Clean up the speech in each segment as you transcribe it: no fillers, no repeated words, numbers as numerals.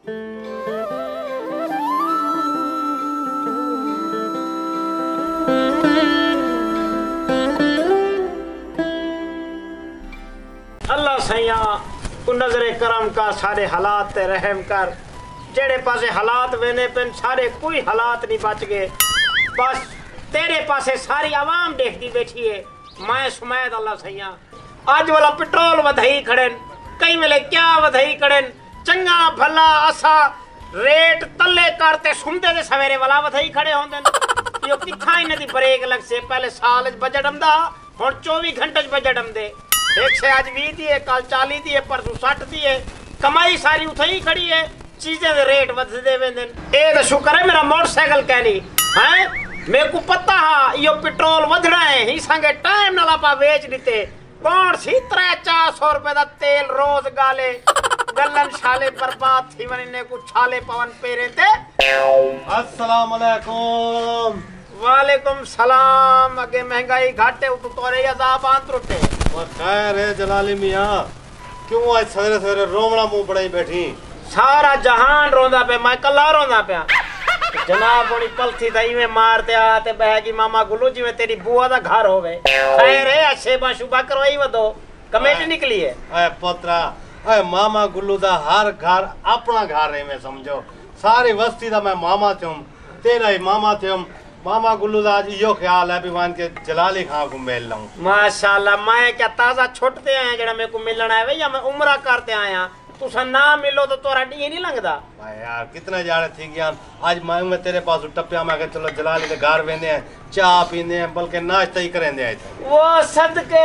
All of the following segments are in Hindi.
अल्लाह सैया तू नजरे करम का सारे हालात ते रहम कर। जेड़े पासे हालात वेने पेन सारे कोई हालात नहीं बच गए। बस तेरे पासे सारी आवाम देखती बैठी है। मैं सुमैद अल्लाह सैया आज वाला पेट्रोल वधाई खड़न, कई वेले क्या वधाई खड़न। चंगा भला असा रेट तले करते सुनते ते सवेरे वाला वधाई खड़े होंदे। यो किथा इने दी ब्रेक लग से पहले साल बजट आंदा हुन 24 घंटे बजट आंदे। एक से आज 20 दी है, कल 40 दी है, परसों 60 दी है। कमाई सारी उथे ही खड़ी है, चीजें दे रेट वधदे वेंदन। ए तो शुक्र है मेरा मोटरसाइकिल कहनी हैं। मेरे को पता हा यो पेट्रोल वधना है, ही संगे टाइम नाल आपा बेच दिते। कौन सी 300-400 रुपए दा तेल रोज गाले गलन छाले बर्बाद थी वने को छाले पवन पेरे ते। अस्सलाम वालेकुम। वालेकुम सलाम। अगे महंगाई घाटे तो तोरे अज़ाब आंत रुटे। और खैर है जलाली मियां, क्यों आज सवेरे सवेरे रोवना मुंह बड़ाई बैठी? सारा जहान रोंदा पे, मैं कल्ला रोंदा पे। जनाब बड़ी पलथी थई में मारते आते बहगी मामा गुल्लू जी में तेरी बुआ दा घर होवे। खैर है अच्छे बाशुबा करवाई वदो कमेटी निकली है। अरे पुत्रा, अरे मामा गुल्लू दा हर घर अपना घर है में समझो। सारी बस्ती दा मैं मामा थम, तेरा ही मामा थम। मामा गुल्लू दा आज यो ख्याल है भी मान के जलाली खां को मिल लऊं। माशाल्लाह, मैं क्या ताजा छुटते आया जेड़ा मेरे को मिलना है या मैं उम्रा करते आया। तुसा ना मिलो तो तोरा डी नहीं लंगदा। भाई यार कितना जाने थी गया आज मैं तेरे पास टप्पिया मैं चलो जलाली दे घर वेंदे हैं, चाह पींदे हैं, बल्कि नाश्ता ही करेंदे आए थे। वो सदके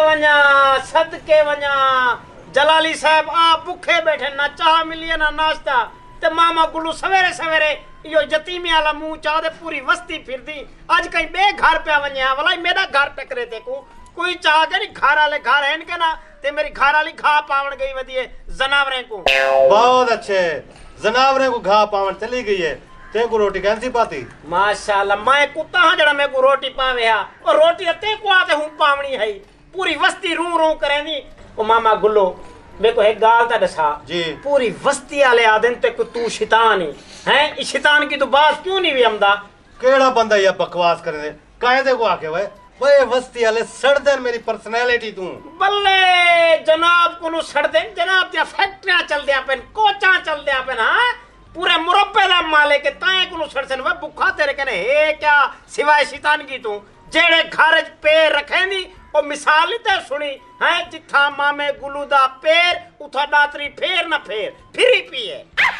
वना जलाली साहब आप भूखे बैठे, ना चाह मिली है ना नाश्ता। ते मामा गुल्लू सवेरे सवेरे यो यतीमी वाला मुंह चाह दे पूरी बस्ती फिरदी। आज कहीं बे घर पे वन्या वाला मेरा घर टकरे ते को कोई चाह के नहीं। घर वाले घर है इनके ना ते मेरी घर वाली घा पावन गई वदिए जनावरें को। बहुत अच्छे, जनावरें को घा पावन चली गई है। ते को रोटी कैसी पाती? माशाल्लाह, मैं कुत्ता हां जड़ा मैं को रोटी पावे हा। और रोटी ते को आते हूं पावनी है। पूरी बस्ती रू रू करेंदी। ओ मामा गुल्लो मेरे को एक गाल ता दसा जी, पूरी बस्ती वाले आदन ते को तू शैतान है। इस शैतान की तो बात क्यों नहीं भी हमदा? केड़ा बंदा ये बकवास करे दे कायदे को आके वे वे बस्ती वाले सड़ दे मेरी पर्सनालिटी तू। बल्ले जनाब को सड़ दे। जनाब त्या फैक्ट्रियां चल दिया पेन, कोचा चल दिया पेन। हां पूरे मुरब्बे दा मालिक ताए को सड़ सन वे भुखा तेरे कने हे क्या सिवाय शैतान की तू जेड़े घर पैर रखेंदी ओ मिसाल ही ते सुनी है। जिथा मामे गुल्लू दा पैर उथा दातरी फेर ना फेर फिरी पिए।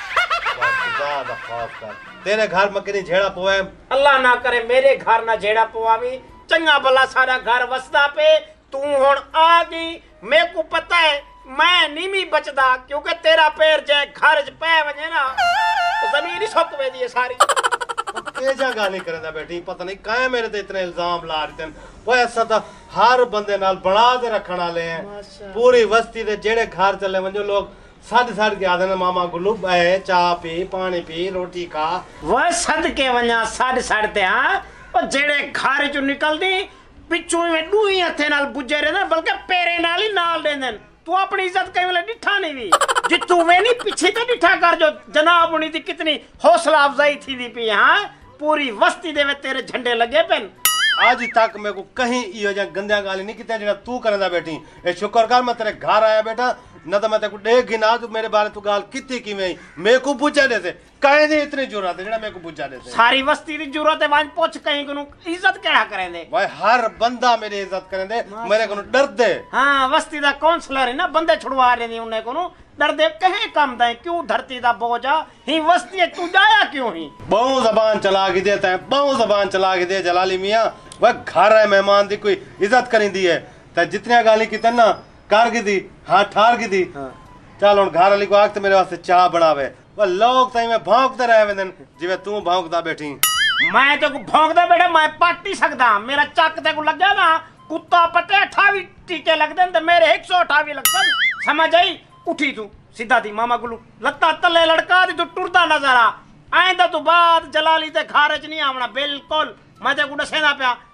ज्यादा खौफ कर तेरे घर में किनी झेड़ा पोए। अल्लाह ना करे मेरे घर ना झेड़ा पोआवी। चंगा भला सारा घर वसदा पे तू हुन आ गई। मेरे को पता है मैं नहीं भी बचदा क्योंकि तेरा पैर जे घर च पै वने ना तो जमीन ही सुक वेदी है सारी। के जगह नहीं करदा बेटी, पता नहीं काहे मेरे ते इतने इल्जाम ला रहे थे। वो ऐसा था हर बंदे नाल बना दे रखण वाले हैं। पूरी बस्ती दे जेड़े घर चले वंजो लोग सद के आदे मामा गुल्लू बह चाह पी पानी पी रोटी खा। वह सद के वना सद ते हां और जेड़े घर चो निकलदी पिछू में दूही हथे नाल बुझे रहंदे बल्कि पेरे नाल ही नाल देंदन। तू अपनी इज्जत कई वेले डिठा नहीं भी जितू वे नहीं पीछे तो डिठा कर जो जनाब उनी दी कितनी हौसला अफजाई थी दी पी। हां पूरी बस्ती दे वे तेरे झंडे लगे पेन। आज तक मेरे को कहीं इहो जा गंदिया गाली नहीं किता जेड़ा तू करदा बेटी। ए शुक्र कर मैं तेरे घर आया बेटा, न तो मैं तेको देख गिना तू मेरे बारे तू गाल कितनी किवें मेरे को पूछा दे से काहे दी इतनी जरूरत है जेड़ा मेरे को पूछा दे से। सारी बस्ती दी जरूरत है वांज पूछ कहीं को इज्जत केड़ा करेंदे। भाई हर बंदा मेरी इज्जत करेंदे मेरे को डर दे। हां बस्ती दा काउंसलर है ना बंदे छुड़वा रहे दी उन्हें को डर दे कहे काम दे क्यों धरती दा बोझा ही बस्ती तू जाया क्यों ही। बहु जबान चला के देता है, बहु जबान चला के दे जलाली मियां। वह घर है मेहमान दी कोई इज्जत करिंदी है ते जितनी गाली की ना कर की दी हां ठार की दी। चल हुन घर वाली को आख मेरे वास्ते चाह बनावे। वह लोग तई में भौंकते रहे वेंदन जिवे तू भौंकदा बैठी। मैं तो भौंकदा बैठा मैं पाट नहीं सकदा। मेरा चक ते को लग गया ना कुत्ता पटे 28 टीके लग देन ते मेरे 128 लगसन। समझ आई? उठी तू सीधा दी मामा गुल्लू लत्ता तले लड़का दी तू टुरदा नजर आ। आइंदा तू बाद जलाली ते घर च नहीं आवना बिल्कुल। मैं ते को दसेना पिया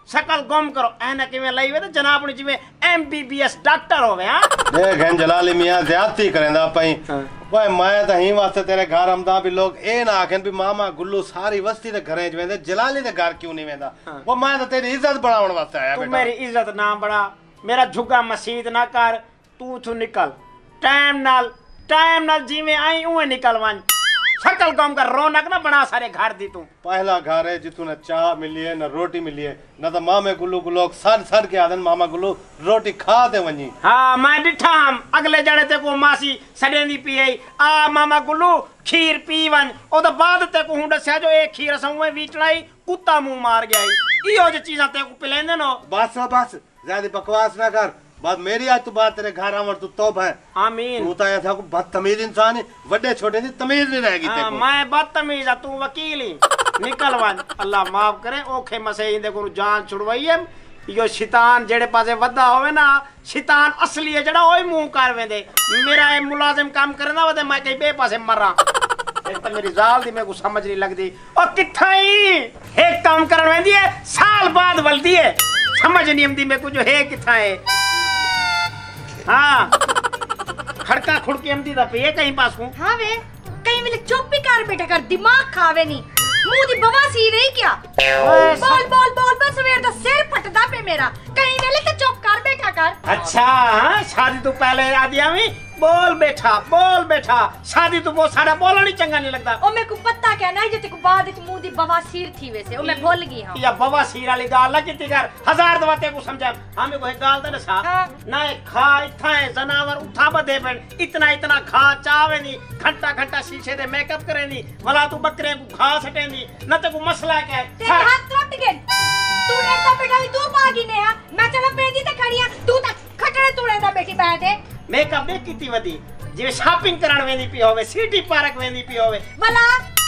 शकल गुम करो ऐना किवें लई वे ते जनाब ने जिवें MBBS डॉक्टर होवे हां देख हैं जलाली मियां ज्यादती करेंदा पई भाई मैं तो ही वास्ते तेरे घर आमदा भी लोग ए ना आखन भी मामा गुल्लू सारी वस्ती दे घरें च वेंदे जलाली दे घर क्यों नहीं वेंदा वो मैं तो तेरी इज्जत बढ़ाउण वास्ते आया तू बेटा मेरी इज्जत ना बढ़ा मेरा झुग्गा मसीद ना कर तू थू निकल टाइम नाल जिवें आई उवें निकल वन शकल गम कर रौनक ना बना सारे घर दी तू पहला घर है जितू न चाह मिली है न रोटी मिली है न तो मामे गुल्लू को लोग सर के आदन मामा गुल्लू रोटी खा दे वनी हाँ मैं डिठा हम अगले जड़े ते को मासी सडेंदी पी आ मामा गुल्लू खीर पी वन ओ तो बाद ते को हूं दस्या जो एक खीर असुए वीचड़ाई कुत्ता मुंह मार गया इहो जे चीजां ते को पिलेंदे नो बस ज्यादा बकवास ना कर बात मेरी आज तू बात तेरे घर आवर तू तौब है आमीन तू तो ऐसा था को बदतमीज इंसान है बड़े छोटे दी तमीज नहीं रहेगी तेरे को मैं बदतमीज है तू वकील ही निकल वन अल्लाह माफ करे ओखे मसे इंदे को जान छुड़वाई है यो शैतान जेड़े पासे वदा होवे ना शैतान असली है जेड़ा ओए मुंह कर वेंदे मेरा ए मुलाजिम काम करना वदे मैं कहीं बे पासे मरा तो मेरी जाल दी मेरे को समझ नहीं लगदी और किथाई एक काम करन वेंदी है साल बाद वलदी है समझ नहीं आंदी मेरे को जो है किथा है हाँ खड़का खुड़की आंदी दा पे कहीं पास हूं हाँ वे कहीं मिले चुप भी कर बेटा कर दिमाग खावे नहीं मुंह दी बवासीर रही क्या बोल बस सवेर दा सिर फटदा पे मेरा कहीं मिले तो चुप कर बेटा कर अच्छा हाँ शादी तो पहले आदि आवी बोल बेटा शादी तो बहुत सारा बोलना नहीं चंगा नहीं लगता ओ मेरे को पता क्या ना जे ते को बाद इच मुंह दी बवासीर थी वैसे ओ मैं भूल गई हां या बवासीर वाली गाल ना किती कर हजार दवा ते को समझा हमें कोई गाल तो ना सा ना खा इथा है जनावर उठा बदे पण इतना खा चावे नहीं घंटा शीशे दे मेकअप करे नहीं भला तू बकरे को खा सटे नहीं न ते को मसला क्या है तेरे हाथ टूट गए तू ने तो बेटा तू पागी ने हां मैं चलो पेदी ते खड़ी हां तू तक खटड़े तोड़े दा बेटी बैठे मेकअप दे किती वदी जिवे शॉपिंग कराण वेंदी पी होवे सिटी पार्क वेंदी पी होवे भला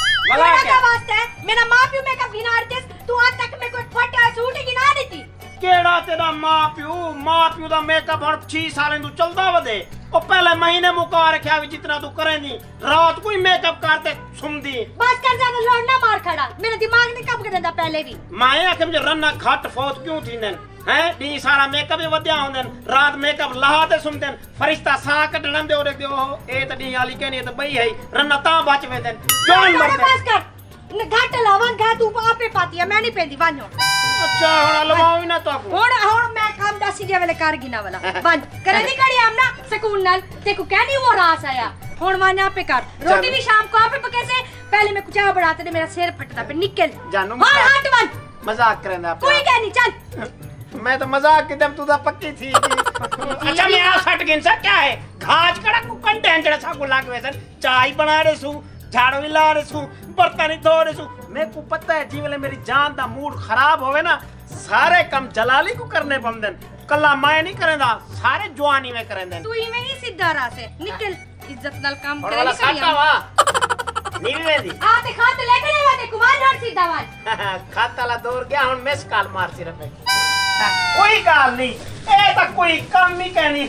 क्या वास्ते मेरा मां प्यो मेकअप गिनार दे तू आज तक मेरे को फटा सूट गिना देती केड़ा तेरा मां प्यो दा मेकअप हर 6 साल तू चलदा वदे ओ पहले महीने मुका रखया भी जितना तू करेंदी रात कोई मेकअप करते सुमदी बस कर ज्यादा लड़ना मार खड़ा मेरा दिमाग ने कब करदा पहले भी मैं आखे मुझे रन्ना घट फौत क्यों थींदन हैं डी सारा मेकअप वद्या होंदन रात मेकअप लहाते सुमदन फरिश्ता सा कटण दे ओरे ओ ए त डी वाली कहनी त बई है रन्ना ता बच वेंदन जान मर बस कर न घट लावन घा तू आपे पाती मैं नहीं पेंदी वानो अच्छा हुन लवावी ना तो हुन मैं काम दसी जे वाले कर गिना वाला बंद करे नी कड़ी आम ना सुकून नाल ते को कहनी वो रास आया हुन वाना पे कर रोटी भी शाम को आपे पके से पहले मैं कुछ आ बढ़ाते दे मेरा सिर फटदा पे निकल जानू हां हट वन मजाक करना कोई कह नहीं चल मैं तो मजाक की तब तू तो पक्की थी अच्छा मैं आ सट गिन सा क्या है घाज कड़ा कुकन टेंचड़ा सा को लाग वेसन चाय बना रे सु झाड़ू भी ला रे सु बर्तन धो रे सु मेरे को पता है जी वाले मेरी जान दा मूड खराब होवे ना सारे काम जलाली को करने पमदन कल्ला मैं नहीं करेंदा सारे जवानी में करेंदे तू ही में ही सीधा रा से निकल इज्जत नाल काम करे वाला साटा वा नीवी वेंदी आ ते खाते लेके आवा ते कुमार घर सीधा वाल खाता ला दूर गया हुन मिस कॉल मार सी रफे कोई गाल नहीं ए तक कोई काम नहीं कहनी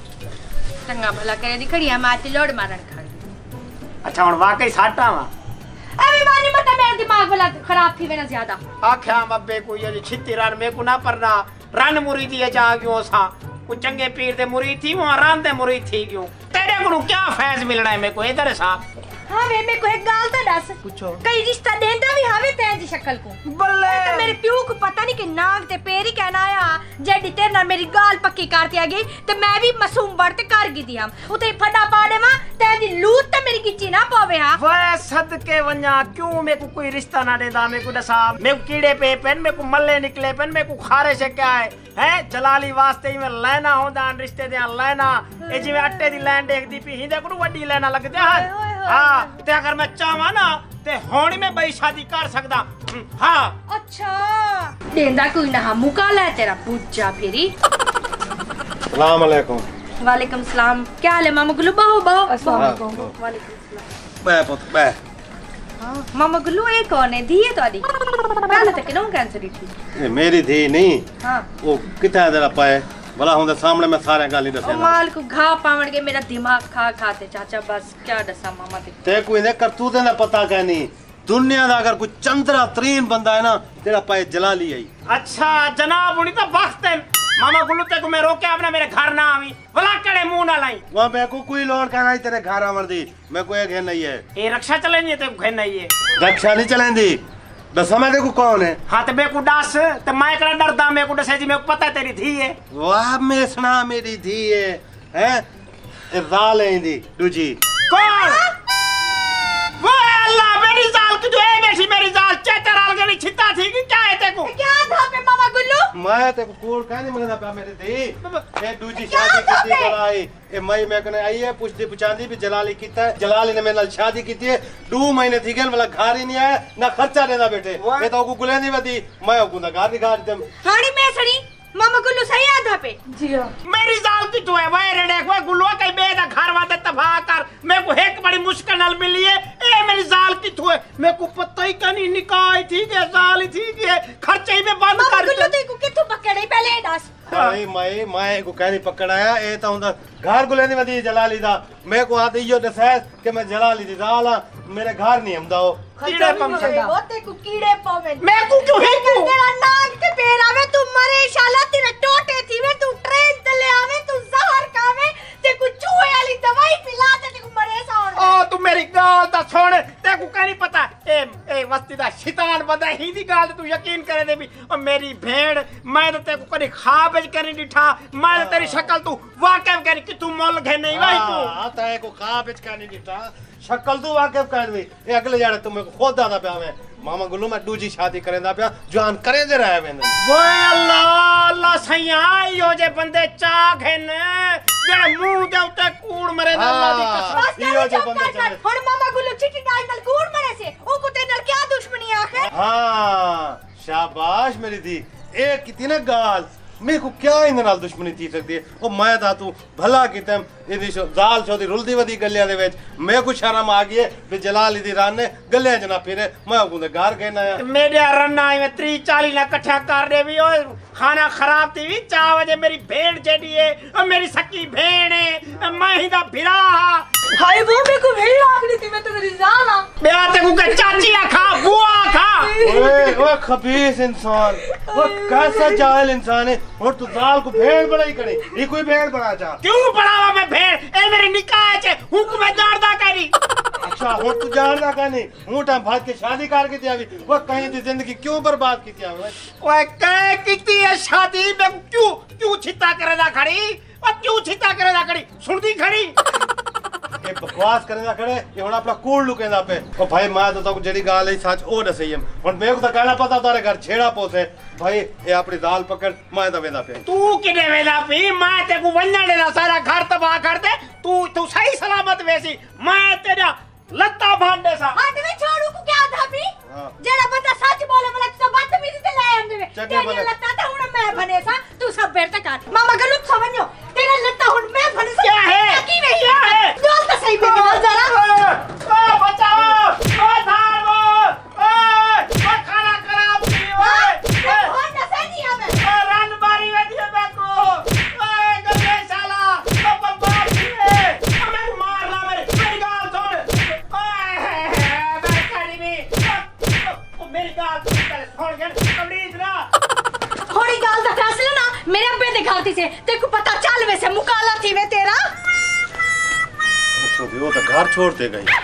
चंगा भला करे दी खड़िया माती लोड मारन खा अच्छा हुन वाकई साटा वा अबे माने मत मेरा दिमाग वाला खराब थी वेना ज्यादा आख्या अब्बे को ये छित्ती रान में को ना परना रन मुरीदी है जा क्यों सा को चंगे पीर दे मुरीद थी वहां रान दे मुरीद थी क्यों तेरे को क्या फैज मिलना है मेरे को इधर सा हां वे मेरे को एक गाल तो दस पूछो कई रिश्ता देंदा भी हावे तेरी शक्ल को बल्ले तो मेरे प्यू को पता नहीं कि नाग ते पैर ही कहना आया जेडी तेरे नाल मेरी गाल पक्की करती आ गई ते मैं भी मासूम बढ़ते कर गई थी हम उते फटा पाड़े मा तेरी लूट ते मेरी किची ना पावे हां वे सदके वन्या क्यों मेरे को कोई रिश्ता ना देदा मेरे को दसा मेरे को कीड़े पे पेन मेरे को मल्ले निकले पेन मेरे को खारे से क्या है जलाली वास्ते ही में लेना होंदा रिश्ते दे लेना ए जिवे अट्टे दी लाइन देखदी पी हिंदे को वड्डी लेना लगदे हां हां ते अगर मैं चाहवा ना ते होनी में बई शादी कर सकदा हां अच्छा देंदा कोई ना हम मुका ले तेरा पूजा फिरी अस्सलाम वालेकुम वालेकुम सलाम क्या हाल है मामा गुल्लू बहु अस्सलाम वालेकुम वालेकुम सलाम मैं पुत मैं हां मामा गुल्लू एक कौन है दी है तोदी पहले तक क्यों कैंसर थी ये मेरी धी नहीं हां वो किथे तेरा पाए भला हुंदे सामने मैं सारे गाली दसे माल को घा पावण के मेरा दिमाग खा खाते चाचा बस क्या दसा मामा ते ते कोई ने करतूते ना पता कहनी दुनिया का अगर कोई चंद्रा तरीन बंदा है ना तेरा पाए जलाली आई। अच्छा जनाब उन्हीं तो वक्त है मामा गुल्लू ते को मैं रोके अपना मेरे घर ना आवी भला कड़े मुंह ना लाई। वहां मैं को कोई लोड कहना ही तेरे घर आवर दी मैं कोई घेन नहीं है। ये रक्षा चलेंगे ते घेन नहीं है। रक्षा नहीं चलेंदी दस समय देखो कौन है। हाँ तो मैं को डास ते मैं कड़ा डरदा मैं को डसे जी मैं को पता है तेरी धी है। वाह मैं सुना मेरी धी है हैं जाल है इंदी दूजी कौन वो अल्लाह मेरी जाल की जो है बेसी मेरी जाल चेतराल के छिता थी कि क्या है तेको क्या था पे मामा गुल्लू मैं ते कोड़ कहने मंगदा पे मेरी धी ए दूजी शादी की कराई ए मई मैं कने आई है पूछदी पुछांदी भी जलाली कीता है जलाली ने मेरे नाल शादी कीती है 2 महीने थी गए वाला घर ही नहीं आया ना खर्चा देना बेटे ये तो को गुले नहीं वदी मैं को ना घर दिखा दम हाड़ी में सड़ी मामा गुल्लू सही आधा पे जी मेरी जाल की तो है वो रेडे को गुल्लू कई बेदा घर वादे तबाह कर मैं को एक बड़ी मुश्किल नाल मिली है ए मेरी जाल की तो है मैं को पता ही कनी निकाय थी के जाल ही थी के खर्चे में बंद मामा कर गुल्लू ते को किथु पकड़े पहले दस भाई मैं को कहनी पकड़ाया ए तो हुंदा घर गुले नहीं वदी जलाली दा मैं को आते यो दसे कि मैं जलाली दी जाला मेरे घर नहीं हमदा हो कीड़े पमचंदा वो ते को कीड़े पवे मैं को क्यों है को तेरा नाक ते पेड़ आवे तू मरे इंशाल्लाह तेरे टोटे थी वे तू ट्रेन तले आवे तू जहर खावे ते को चूहे वाली दवाई पिला दे ते को मरे साउंड ओ तू मेरी गाल दा सुन ते को कहीं पता ए वस्ती दा शैतान बंदा ही दी गाल तू यकीन करे दे भी ओ मेरी भेड़ मैं तो ते को कभी ख्वाब च करी दिठा मैं तेरी शक्ल तू वाकिफ करी कि तू मोल घे नहीं भाई तू हां ताए को ख्वाब च करी दिठा शक्ल तू वाकिफ कर दी ए अगले जाने तुम को खुद दादा पे मैं मामा गुल्लू मैं दूजी शादी करेंदा पे जान करेंदे रहे वेंदे वो अल्लाह अल्लाह सैया यो जे बंदे चाक हैं जेड़े मुंह दे उते कूड़ मरे ना अल्लाह दी कसम यो जे बंदे चाक हुन मामा गुल्लू चिट्टी डाल नल कूड़ मरे से ओ को ते नल क्या दुश्मनी आखे हां शाबाश मेरी दी ए कितनी ना गाल मेरे को क्या इन नाल दुश्मनी थी सकती है ओ मैं ता तू भला कीतम इदी जाल छोदी रुलदी वदी गलियां दे विच मैं को शर्म आ गई है बे जलाल दी रान ने गलियां च ना फिरे मैं को घर कहना है मेरे रन्ना में 30-40 ना इकट्ठा कर दे भी ओ खाना खराब थी भी 4 बजे मेरी भेड़ जेडी है और मेरी सकी भेड़ है मैं ही दा भिरा हाय वो मेरे को भेड़ लागनी थी मैं तो मेरी जान आ ब्याह ते को चाची खा बुआ खा ओए खबीस इंसान वो कैसा जाहिल इंसान है और तू जाल को भेड़ बनाई करे ये कोई भेड़ बना जा क्यों बनावा मैं भेड़ ए मेरी निकाह छे हुक्म जानदा करी अच्छा हो तू जानदा कानी हूं टाइम भाग के शादी करके दिया भी वो कहीं दी जिंदगी क्यों बर्बाद की दिया ओए कह कितनी है शादी में क्यों छिता करेदा खड़ी और क्यों छिता करेदा खड़ी सुनदी खड़ी ये बकवास करेदा खड़े ये हुन अपना कूड़ लुकेंदा पे ओ भाई मैं तो जेडी गाल है सच ओ दसई हुन मेरे को तो कहना पता तारे घर छेड़ा पोसे भाई ये अपनी दाल पकड़ मैं तो वेदा पे तू किने वेदा पे मैं ते को वन्ना देना सारा घर तबाह कर दे तू सही सलामत वैसी मैं तेरा लत्ता भांडे सा हाथ में छोड़ू को क्या था भी जेड़ा बंदा सच बोले वाला तो बदतमीजी से ले आंदे वे तेरी लत्ता तो हुन मैं बने सा तू सब बेरते कर मामा गलत समझो तेरा लत्ता हुन मैं बने सा क्या है की नहीं क्या है बोल तो सही पे बोल जरा ओ बचाओ ओ धारो ओ खाना खराब की ओए हो ना सही हमें रन बारी वेदी मैं को ओए गले साला ओ बर्बाद है मैं मार ला मेरी गाल छोड़ ओए मैं करी भी मेरी गाल छोड़ के कमरीज ना थोड़ी गाल दा फैसला ना मेरे अब्बे दे गलती से तेरे को पता चल वैसे मुकाला थी वे तेरा छोड़ वो तो घर छोड़ते गई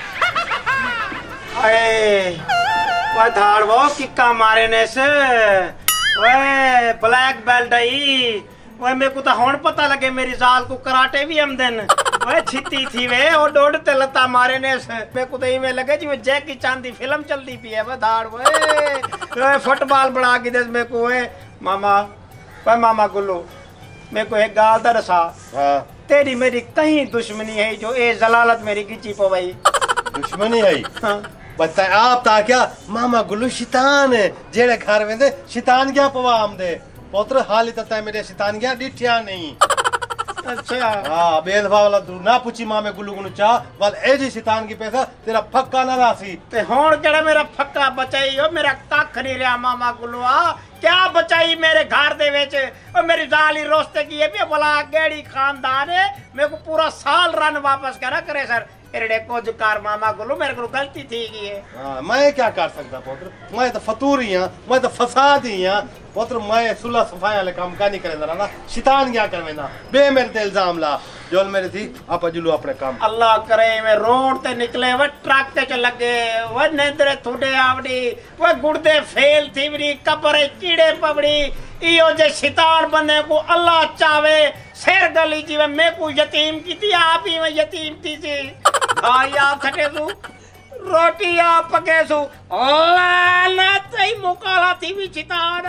अरे वो धाड़ वो किक्का मारे ने से ओए ब्लैक बेल्ट आई ओए मेरे को तो हुन पता लगे मेरी जाल को कराटे भी हम दिन ओए छिती थी वे और डोड ते लता मारे ने से मेरे को तो इवे लगे जी जैकी चांद दी फिल्म चलती पई है वो धाड़ ओए फुटबॉल बना के दे मेरे को ओए मामा गुल्लू मेरे को एक गाल दा रसा हां तेरी मेरी कहीं दुश्मनी है जो ए जलालत मेरी गिची पो भाई दुश्मनी है हां बता आप ता क्या मामा गुल्लू शैतान है जेड़े घर वेंदे शैतान क्या पवा आमदे पुत्र हाली तता मेरे शैतान क्या डिठिया नहीं अच्छा हां बेलवा वाला तू ना पूछी मामे गुल्लू गुनु चा वाल ए जी शैतान की पैसा तेरा फक्का ना रासी ते हुन केड़ा मेरा फक्का बचाई हो मेरा कख नहीं रहा मामा गुल्लूआ क्या बचाई मेरे घर दे विच और मेरी जाली रोस्ते की है भी भला गेड़ी खानदान है मेरे को पूरा साल रन वापस करा करे सर फिर कुछ कार मामा गुल्लू मेरे को गलती थी गई है। हाँ मैं क्या कर सकता पुत्र, मैं तो फतूर ही हाँ, मैं तो फसाद ही हाँ पुत्र। मैं सुलह सफाई वाले काम का नहीं करेंदा ना, शैतान क्या करवे ना बे मेरे ते इल्जाम ला जोल मेरे थी आप जुलू अपने काम। अल्लाह करे मैं रोड ते निकले वो ट्रक ते लगे वो नेंद्रे थोड़े आवड़ी वो गुर्दे फेल थी वरी कपड़े कीड़े पवड़ी इयो जे शैतान बने को अल्लाह चावे शेर गली जीवे मैं को यतीम की थी आप ही मैं यतीम थी सी भाई आप सके सु रोटी आप पके सु अल्लाह ना तई मुकाला थी भी शैतान।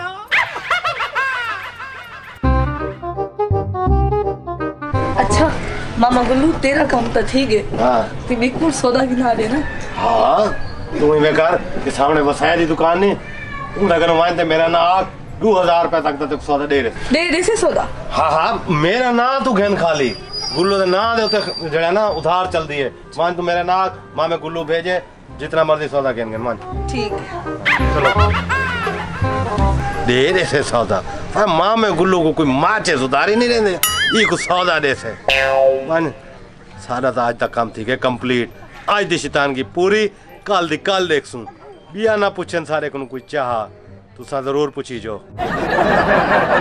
अच्छा मामा गुल्लू तेरा काम तो ठीक है। हाँ तू बिल्कुल सौदा गिना दे ना। हाँ तू ही बेकार के सामने वसाया दी दुकान ने तू अगर मानते मेरा ना 2000 रुपए तक तो सौदा दे दे से सौदा। हाँ हाँ मेरा ना तू घेन खाली गुल्लू दे ना दे उते जड़ा ना उधार चल दी है मान तू मेरा ना मां में गुल्लू भेजे जितना मर्जी सौदा घेन मान। ठीक है चलो दे से सौदा। अरे मां में गुल्लू को कोई माचे सुधारी नहीं रहंदे ये को सौदा दे से मान। सारा तो आज तक काम ठीक है कंप्लीट। आज दी शैतान की पूरी कल दी कल देखसूं बिया ना पूछन सारे को कोई चाह तुसा जरूर पूछी जो।